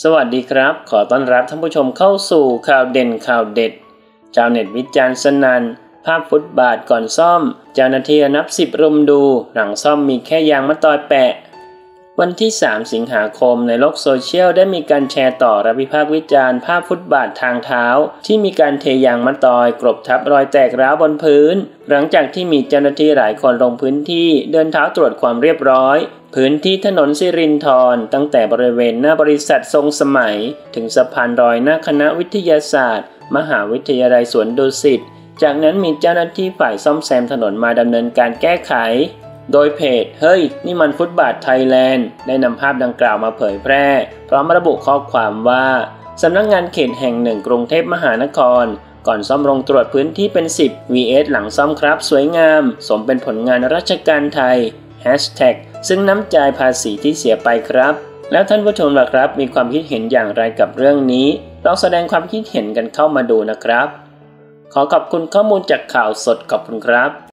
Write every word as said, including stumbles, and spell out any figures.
สวัสดีครับขอต้อนรับท่านผู้ชมเข้าสู่ข่าวเด่นข่าวเด็ดชาวเน็ตวิจารณ์สนั่นภาพฟุตบาทก่อนซ่อมเจ้าหน้าที่นับสิบรุมดูหลังซ่อมมีแค่ยางมะตอยแปะวันที่สามสิงหาคมในโลกโซเชียลได้มีการแชร์ต่อและวิพากษ์วิจารณ์ภาพฟุตบาททางเท้าที่มีการเทยางมะตอยกลบทับรอยแตกร้าวบนพื้นหลังจากที่มีเจ้าหน้าที่หลายคนลงพื้นที่เดินเท้าตรวจความเรียบร้อยพื้นที่ถนนสิรินธรตั้งแต่บริเวณหน้าบริษัททรงสมัยถึงสะพานลอยหน้าคณะวิทยาศาสตร์มหาวิทยาลัยสวนดุสิตจากนั้นมีเจ้าหน้าที่ฝ่ายซ่อมแซมถนนมาดำเนินการแก้ไขโดยเพจเฮ้ยนี่มันฟุตบาทไทยแลนด์ได้นำภาพดังกล่าวมาเผยแพร่พร้อมระบุข้อความว่าสำนักงานเขตแห่งหนึ่งกรุงเทพมหานครก่อนซ่อมลงตรวจพื้นที่เป็น สิบ วี เอส หลังซ่อมครับสวยงามสมเป็นผลงานราชการไทยแฮชแท็กซึ่งน้ำใจภาษีที่เสียไปครับแล้วท่านผู้ชมล่ะครับมีความคิดเห็นอย่างไรกับเรื่องนี้ลองแสดงความคิดเห็นกันเข้ามาดูนะครับขอขอบคุณข้อมูลจากข่าวสดขอบคุณครับ